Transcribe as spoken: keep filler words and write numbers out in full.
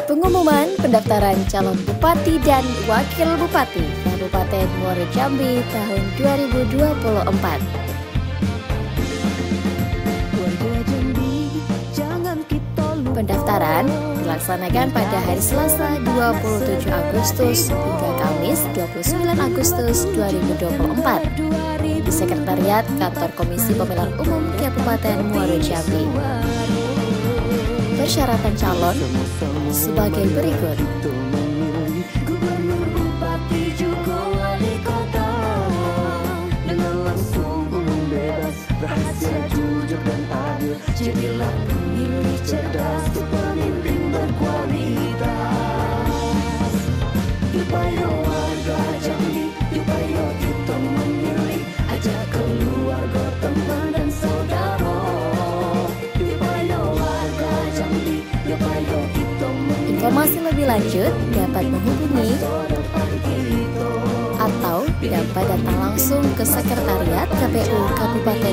Pengumuman pendaftaran calon bupati dan wakil bupati Kabupaten Muaro Jambi tahun dua ribu dua puluh empat. Pendaftaran dilaksanakan pada hari Selasa dua puluh tujuh Agustus hingga Kamis dua puluh sembilan Agustus dua ribu dua puluh empat di Sekretariat Kantor Komisi Pemilihan Umum Kabupaten Muaro Jambi. Persyaratan calon sebagai berikut. Jadilah pemilih cerdas, pemimpin berkualitas. Supaya warga Jambi, supaya kita memilih, ajak keluarga, teman dan saudara. Supaya warga Jambi, supaya kita memilih. Informasi lebih lanjut dapat menghubungi atau dapat datang langsung ke Sekretariat K P U Kabupaten